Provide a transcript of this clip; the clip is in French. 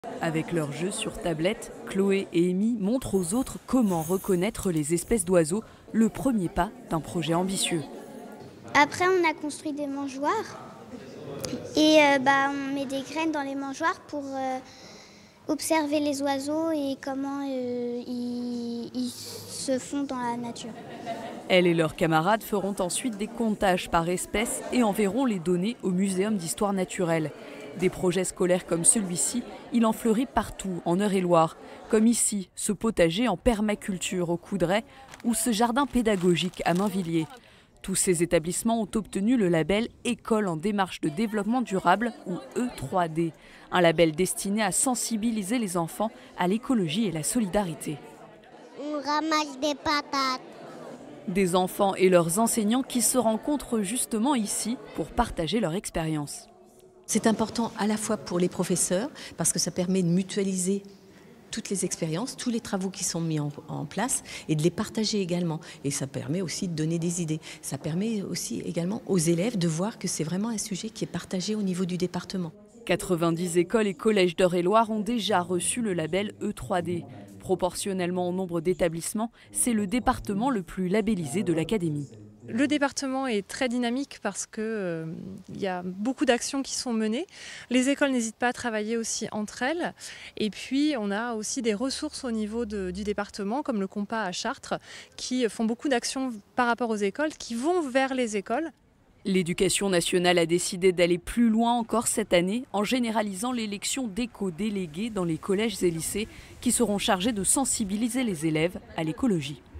Avec leurs jeux sur tablette, Chloé et Amy montrent aux autres comment reconnaître les espèces d'oiseaux, le premier pas d'un projet ambitieux. Après, on a construit des mangeoires et on met des graines dans les mangeoires pour observer les oiseaux et comment ils se font dans la nature. Elles et leurs camarades feront ensuite des comptages par espèce et enverront les données au Muséum d'histoire naturelle. Des projets scolaires comme celui-ci, il en fleurit partout en Eure-et-Loir, comme ici, ce potager en permaculture au Coudray ou ce jardin pédagogique à Mainvilliers. Tous ces établissements ont obtenu le label École en démarche de développement durable ou E3D, un label destiné à sensibiliser les enfants à l'écologie et la solidarité. On ramasse des patates. Des enfants et leurs enseignants qui se rencontrent justement ici pour partager leur expérience. C'est important à la fois pour les professeurs parce que ça permet de mutualiser toutes les expériences, tous les travaux qui sont mis en place et de les partager également. Et ça permet aussi de donner des idées. Ça permet aussi également aux élèves de voir que c'est vraiment un sujet qui est partagé au niveau du département. 90 écoles et collèges d'Eure-et-Loir ont déjà reçu le label E3D. Proportionnellement au nombre d'établissements, c'est le département le plus labellisé de l'académie. Le département est très dynamique parce qu'il y a beaucoup d'actions qui sont menées. Les écoles n'hésitent pas à travailler aussi entre elles. Et puis, on a aussi des ressources au niveau du département, comme le Compas à Chartres, qui font beaucoup d'actions par rapport aux écoles, qui vont vers les écoles. L'éducation nationale a décidé d'aller plus loin encore cette année en généralisant l'élection d'éco-délégués dans les collèges et lycées qui seront chargés de sensibiliser les élèves à l'écologie.